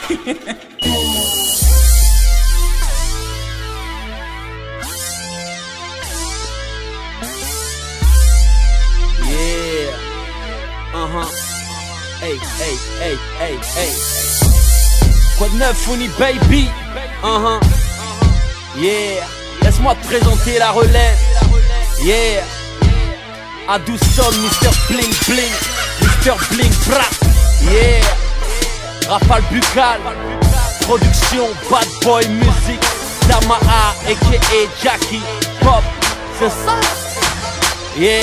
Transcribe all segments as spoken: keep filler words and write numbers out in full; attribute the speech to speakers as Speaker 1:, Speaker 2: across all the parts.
Speaker 1: Yeah. Uh-huh. Hey, hey, hey, hey, hey. Quoi de neuf, Founy baby? Uh-huh. Yeah. Laisse-moi te présenter la relève. Yeah. À douze sommes, Mister Bling Bling, Mister Bling Brat. Yeah. Rafale buccale. Production, bad boy music. Damaha, aka Jackie Pop. C'est ça? Yeah.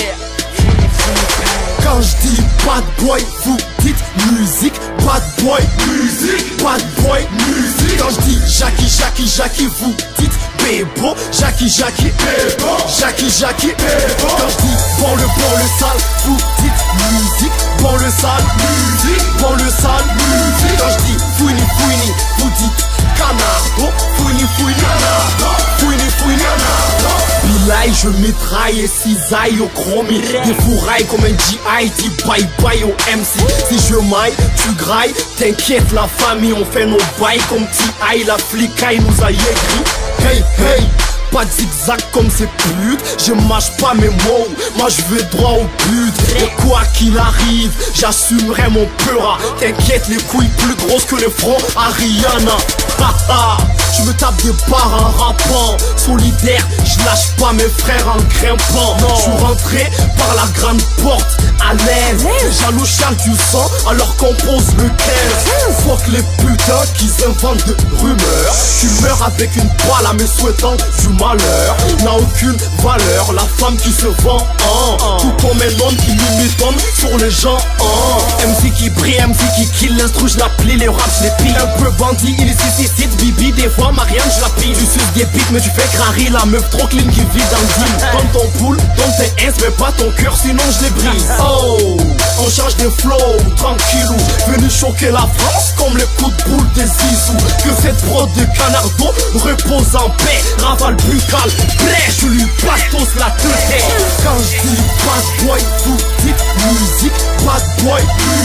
Speaker 2: Quand je dis bad boy, vous dites musique. Bad boy, musique. Bad boy, musique. Quand je dis Jackie, Jackie, Jackie, vous dites Bebo. Jackie, Jackie, Bebo. Jackie, Jackie, Bebo. Quand je dis bon le bon le sale, vous dites musique. Bon le sale, musique. Bon le sale, musique. Quand je dis fouini, fouini, vous dites canardo. Fouini, fouini, canardo. Fouini, fouini, canardo. Bilay, je mitraille et cisaille au chromie. Des fourrailles comme un G I, dis bye bye au M C. Si je maille, tu grailles, t'inquiète la famille, on fait nos bails comme T I. La flicaille nous a écrit. Hey, hey, pas de zigzag comme ces putes. Je mâche pas mes mots, moi je vais droit au but. Et quoi qu'il arrive, j'assumerai mon peura. T'inquiète, les couilles plus grosses que le front Ariana. Haha, je me tape des barres en rappant. Solidaire, je lâche pas mes frères en grimpant. Je suis rentré par la grande porte à l'aise. Les jaloux chargent du sang alors qu'on pose le quinze. Fuck les putains qui inventent de rumeurs. Tu meurs avec une balle à mes souhaitant du malheur. N'a aucune valeur, la femme qui se vend en tout comme un homme qui limite homme sur les gens en M C qui brille, M C qui kill l'instru, je l'appelle les raps, je les pile. Un peu bandit, il est Bibi, des fois Marianne je la pille. Tu suces des pics mais tu fais crari. La meuf trop clean qui vit dans le deal. Donne ton poule, donne tes ins mais pas ton cœur sinon je les brise. Oh, on change des flows, tranquillou. Venu choquer la France comme les coups de boule des zizous. Que cette prod de canardo repose en paix. Rafale buccale, bref, je lui passe tous la tête. Quand je dis bad boy, vous dites musique. Bad boy, musique.